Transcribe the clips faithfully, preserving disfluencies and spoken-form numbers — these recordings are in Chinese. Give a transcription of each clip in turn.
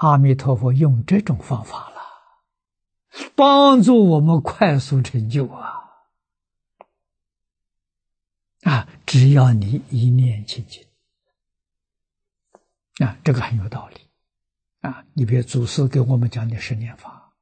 阿弥陀佛用这种方法了，帮助我们快速成就啊！啊，只要你一念清净，啊，这个很有道理啊！你比如祖师给我们讲的十念法，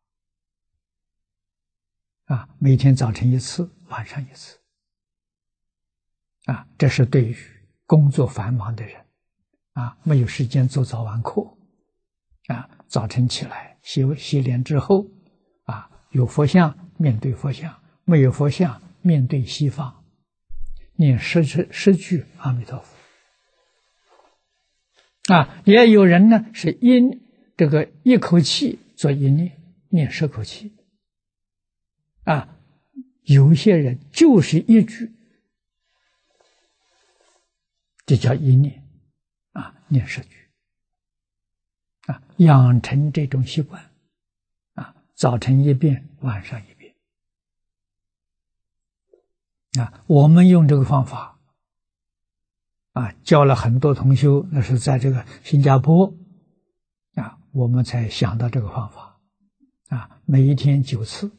啊，每天早晨一次，晚上一次，啊，这是对于工作繁忙的人，啊，没有时间做早晚课，啊，早晨起来洗洗脸之后，啊，有佛像面对佛像，没有佛像面对西方。念十十十句阿弥陀佛啊，也有人呢是一这个一口气做一念，念十口气啊，有些人就是一句，这叫一念啊，念十句啊，养成这种习惯啊，早晨一遍，晚上一遍。啊，我们用这个方法，啊，教了很多同修，那是在这个新加坡，啊，我们才想到这个方法，啊，每一天九次，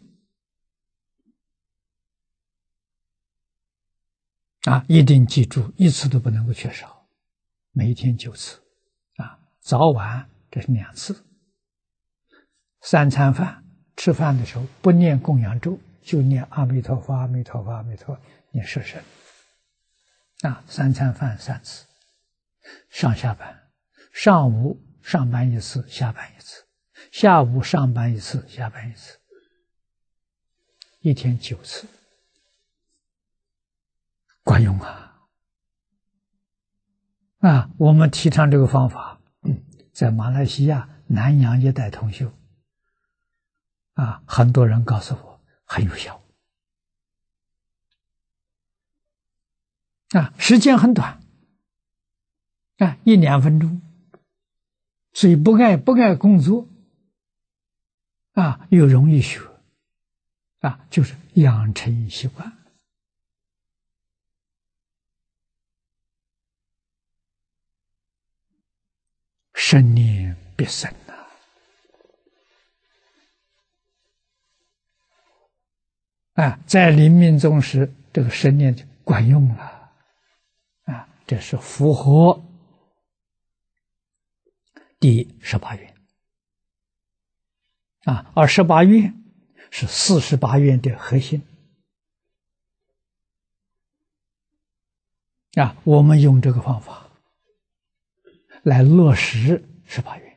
啊，一定记住，一次都不能够缺少，每一天九次，啊，早晚这是两次，三餐饭吃饭的时候不念供养咒。就念阿弥陀佛，阿弥陀佛，阿弥陀佛，念十声啊，三餐饭三次，上下班，上午上班一次，下班一次，下午上班一次，下班一次，一天九次，管用啊！啊，我们提倡这个方法，嗯，在马来西亚南洋一带同修，啊，很多人告诉我。很有效啊，时间很短啊，一两分钟，所以不爱不爱工作啊，又容易学啊，就是养成习惯。生念必生啊！啊，在临命终时，这个生念就管用了，啊，这是符合第十八愿，啊，而十八愿是四十八愿的核心，啊，我们用这个方法来落实十八愿。